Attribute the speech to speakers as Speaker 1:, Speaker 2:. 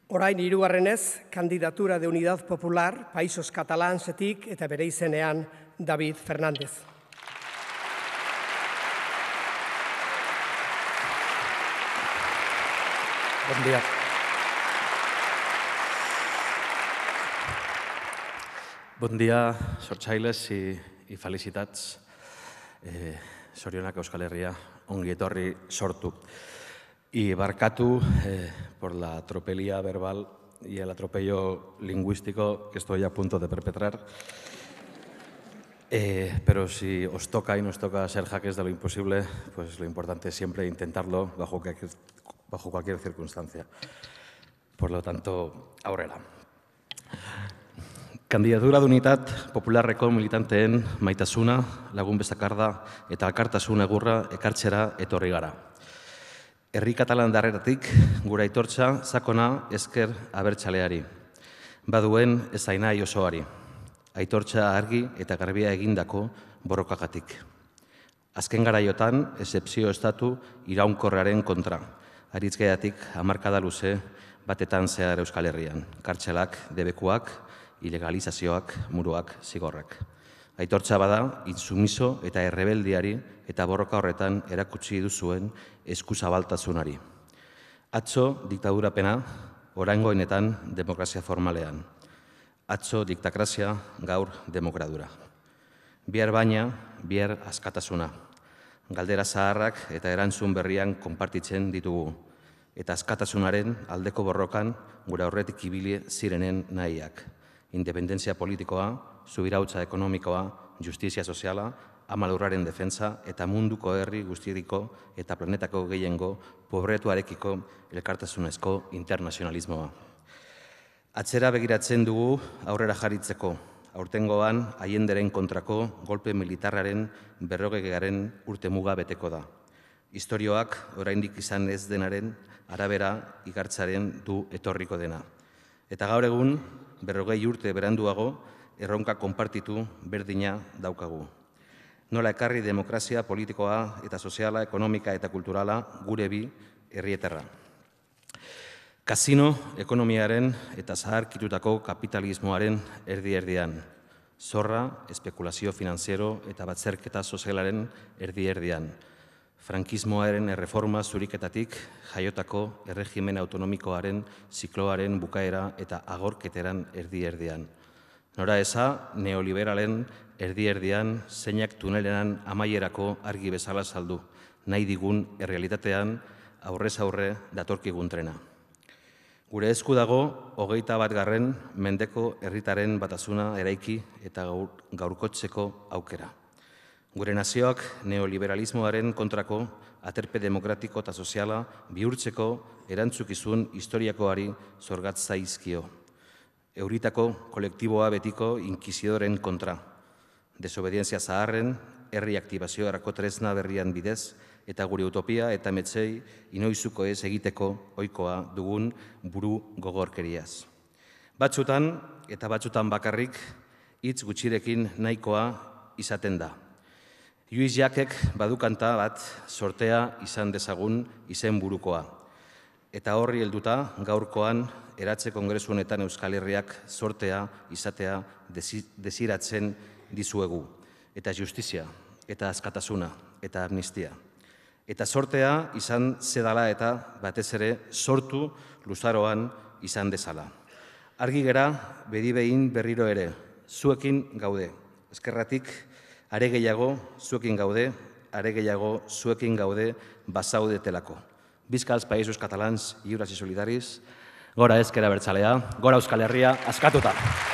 Speaker 1: Orain hirugarrenez, Candidatura de Unidad Popular, Països Catalansetik eta bere izenean David Fernández.
Speaker 2: Bon dia. Bon dia, sortzailes i felicitats. Sorionak Euskal Herria, ongi etorri sortu. Y barkatu por la tropelía verbal y el atropello lingüístico que estoy a punto de perpetrar. Pero si os toca y nos toca ser jaques de lo imposible, pues lo importante es siempre intentarlo bajo cualquier circunstancia. Por lo tanto, aurrera. Candidatura d'Unitat Popularreko militanteen maitasuna, lagun bezakarda eta alkartasun egurra ekartzera etorri gara. Herri katalan darreratik, gura aitortza sakona esker abertzaleari. Baduen ezainai osoari. Aitortza argi eta garbia egindako borrokagatik. Azken garaiotan, excepzio estatu iraunkorraren kontra. Aritzgeatik hamarkada luze batetan zehar Euskal Herrian. Kartxelak, debekuak, ilegalizazioak, muruak, zigorrak. Aitortza bada, intsumiso eta errebeldiari eta borroka horretan erakutsi duzuen eskuzabaltasunari. Atzo diktadurapena, oraingoenetan demokrazia formalean. Atzo diktakrazia, gaur demokradura. Bihar baina, bihar askatasuna. Galdera zaharrak eta erantzun berrian konpartitzen ditugu. Eta askatasunaren aldeko borrokan gura aurretik ibili zirenen nahiak. Independentzia politikoa, subirautza ekonomikoa, justizia soziala, ama lurraren defentsa eta munduko herri guztiriko eta planetako gehiengo pobretuarekiko elkartasunezko internazionalismoa. Atzera begiratzen dugu aurrera jaritzeko, aurtengoan Allenderen kontrako golpe militarraren 40. urte muga beteko da. Historioak oraindik izan ez denaren arabera igartzaren du etorriko dena. Eta gaur egun, 40 urte beranduago, erronka konpartitu berdina daukagu. Nola ekarri demokrazia politikoa eta soziala, ekonomika eta kulturala gure bi herrietarra. Kasino ekonomiaren eta zaharkitutako kapitalismoaren erdi-erdian. Zorra, espekulazio finanziero eta batzerketa sozialaren erdi-erdian. Frankismoaren erreforma zuriketatik jaiotako erregimen autonomikoaren zikloaren bukaera eta agorketeran erdi-erdian. Nora eza, neoliberalen erdi-erdian zeinak tunelenan amaierako argi bezala saldu, nahi digun errealitatean aurrez aurre datorkigun trena. Gure esku dago, 21. mendeko herritaren batasuna eraiki eta gaurkotzeko aukera. Gure nazioak neoliberalismoaren kontrako aterpe demokratiko eta soziala bihurtzeko erantzukizun historiakoari zorgatzaizkio. Euritako kolektiboa betiko inkizidoren kontra. Desobedientzia zaharren, herri aktibazioarako tresna berrian bidez, eta gure utopia eta metzei inoizuko ez egiteko ohikoa dugun buru gogorkeriaz. Batzutan, eta batzutan bakarrik, hitz gutxirekin nahikoa izaten da. Lluís Llachek badukanta bat sortea izan dezagun izen burukoa. Eta horri helduta gaurkoan eratze kongresu honetan Euskal Herriak sortea izatea desiratzen dizuegu. Eta justizia, eta askatasuna, eta amnistia. Eta sortea izan zedala eta batez ere sortu luzaroan izan dezala. Argi gera, bedi behin berriro ere, zuekin gaude. Ezkerratik, are gehiago zuekin gaude, are gehiago zuekin gaude bazaudetelako. Visca els països catalans lliures i solidaris, gora ezker abertzalea, gora Euskal Herria, askatuta!